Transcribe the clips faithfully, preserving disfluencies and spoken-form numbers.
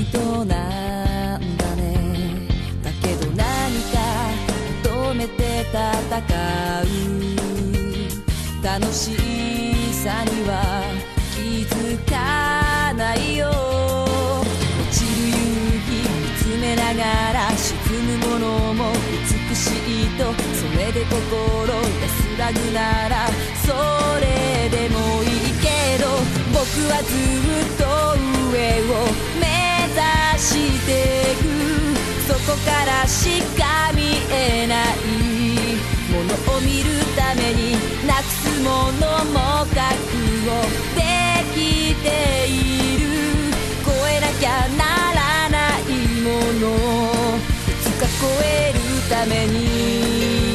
人なんだね。だけど何か求めて戦う楽しさには気づかないよ。落ちる夕日見つめながら沈むものも美しいと、それで心安らぐならそれでもいいけど、僕はずっと上を目指してく、そこからしか見えないものを見るためになくすものも覚悟できている。超えなきゃならないもの、いつか超えるために。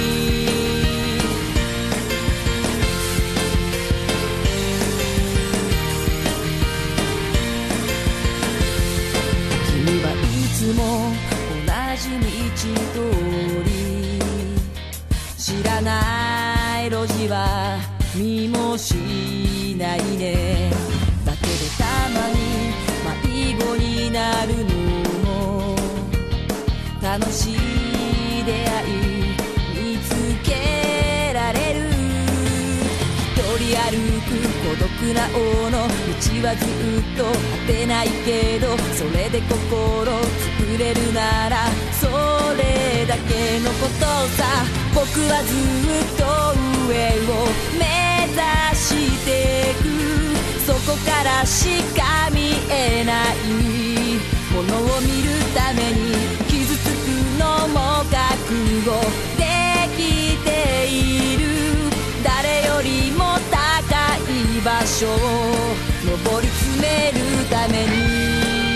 君はいつも同じ道通り、知らない路地は見もしないね。だけどたまに迷子になるのも楽しい出会い見つけられる。一人歩く孤独な王の道はずっと果てないけど、それで心作れるならそれだけのことさ。僕はずっと上を目指してく、そこからしか見えないものを見るために傷つくのも覚悟できている。誰よりも高い場所を登り詰めるために。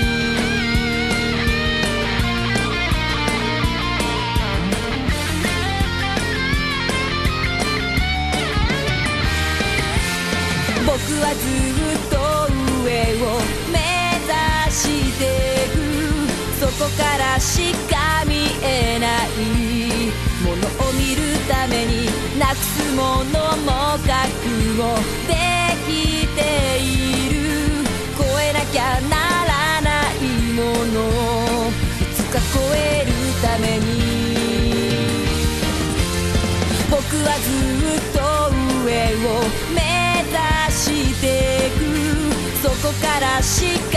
僕はずっと上を目指してく、そこからしか見えないものを見るためになくすものも覚悟できている。超えなきゃならないもの、いつか超えるために。僕はずっと上を目指してく、そこからしか